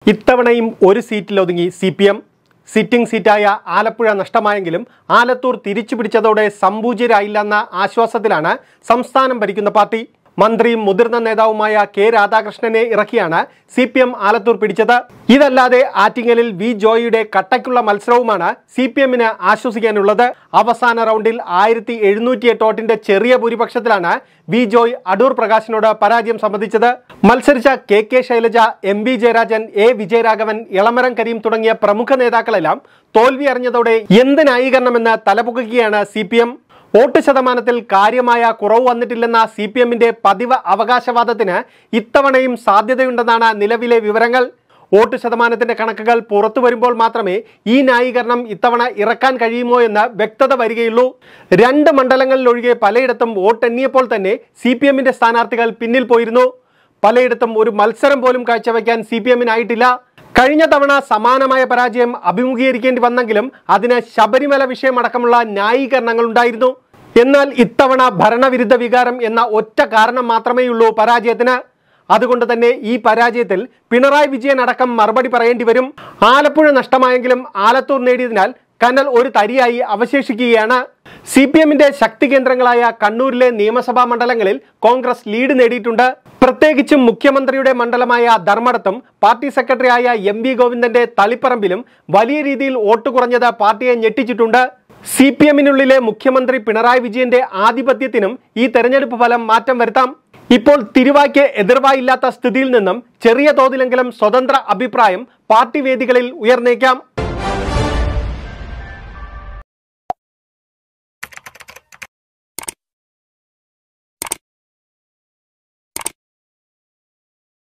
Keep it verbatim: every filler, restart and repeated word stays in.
ഇത്തവണയും ഒരു സീറ്റിലൊതുങ്ങി സി പി എം. സിറ്റിംഗ് സീറ്റായ ആലപ്പുഴ നഷ്ടമായെങ്കിലും ആലത്തൂർ തിരിച്ചുപിടിച്ചതോടെ സംപൂജ്യരായില്ലെന്ന ആശ്വാസത്തിലാണ് സംസ്ഥാനം ഭരിക്കുന്ന പാർട്ടി. മന്ത്രിയും മുതിർന്ന നേതാവുമായ കെ രാധാകൃഷ്ണനെ ഇറക്കിയാണ് സി പി എം ആലത്തൂർ പിടിച്ചത്. ഇതല്ലാതെ ആറ്റിങ്ങലിൽ വി ജോയിയുടെ കട്ടയ്ക്കുള്ള മത്സരവുമാണ് സി പി എമ്മിന് ആശ്വസിക്കാനുള്ളത്. അവസാന റൗണ്ടിൽ ആയിരത്തി എഴുന്നൂറ്റി എട്ട് വോട്ടിന്റെ ചെറിയ ഭൂരിപക്ഷത്തിലാണ് വി ജോയ് അടൂർ പ്രകാശിനോട് പരാജയം സമ്മതിച്ചത്. മത്സരിച്ച K K Shailaja, M V Jayarajan, A Vijayaraghavan, Elamaram Kareem തുടങ്ങിയ പ്രമുഖ നേതാക്കളെല്ലാം തോൽവി അറിഞ്ഞതോടെ എന്ത് ന്യായീകരണമെന്ന് തലപൊക്കുകയാണ് സി പി എം. വോട്ട് ശതമാനത്തിൽ കാര്യമായ കുറവ് വന്നിട്ടില്ലെന്ന സി പി എമ്മിന്റെ പതിവ് അവകാശവാദത്തിന് ഇത്തവണയും സാധ്യതയുണ്ടെന്നാണ് നിലവിലെ വിവരങ്ങൾ. വോട്ട് ശതമാനത്തിന്റെ കണക്കുകൾ പുറത്തു വരുമ്പോൾ മാത്രമേ ഈ ന്യായീകരണം ഇത്തവണ ഇറക്കാൻ കഴിയുമോ എന്ന് വ്യക്തത വരികയുള്ളൂ. രണ്ട് മണ്ഡലങ്ങളിലൊഴികെ പലയിടത്തും വോട്ടെണ്ണിയപ്പോൾ തന്നെ സി പി എമ്മിന്റെ സ്ഥാനാർത്ഥികൾ പിന്നിൽ പോയിരുന്നു. പലയിടത്തും ഒരു മത്സരം പോലും കാഴ്ചവെക്കാൻ സി പി എമ്മിനായിട്ടില്ല. കഴിഞ്ഞ തവണ സമാനമായ പരാജയം അഭിമുഖീകരിക്കേണ്ടി വന്നെങ്കിലും അതിന് ശബരിമല വിഷയമടക്കമുള്ള ന്യായീകരണങ്ങൾ ഉണ്ടായിരുന്നു. എന്നാൽ ഇത്തവണ ഭരണവിരുദ്ധ വികാരം എന്ന ഒറ്റ കാരണം മാത്രമേയുള്ളൂ പരാജയത്തിന്. അതുകൊണ്ട് തന്നെ ഈ പരാജയത്തിൽ പിണറായി വിജയൻ അടക്കം മറുപടി പറയേണ്ടി വരും. ആലപ്പുഴ നഷ്ടമായെങ്കിലും ആലത്തൂർ നേടിയതിനാൽ കനൽ ഒരു തരിയായി അവശേഷിക്കുകയാണ്. സി പി എമ്മിന്റെ ശക്തി കേന്ദ്രങ്ങളായ കണ്ണൂരിലെ നിയമസഭാ മണ്ഡലങ്ങളിൽ കോൺഗ്രസ് ലീഡ് നേടിയിട്ടുണ്ട്. പ്രത്യേകിച്ചും മുഖ്യമന്ത്രിയുടെ മണ്ഡലമായ ധർമ്മടത്തും പാർട്ടി സെക്രട്ടറിയായ എം വി ഗോവിന്ദന്റെ തളിപ്പറമ്പിലും വലിയ രീതിയിൽ വോട്ട് കുറഞ്ഞത് പാർട്ടിയെ ഞെട്ടിച്ചിട്ടുണ്ട്. സി പി എമ്മിനുള്ളിലെ മുഖ്യമന്ത്രി പിണറായി വിജയന്റെ ആധിപത്യത്തിനും ഈ തെരഞ്ഞെടുപ്പ് ഫലം മാറ്റം വരുത്താം. ഇപ്പോൾ തിരുവായ്ക്ക് എതിർവായില്ലാത്ത സ്ഥിതിയിൽ നിന്നും ചെറിയ തോതിലെങ്കിലും സ്വതന്ത്ര അഭിപ്രായം പാർട്ടി വേദികളിൽ ഉയർന്നേക്കാം.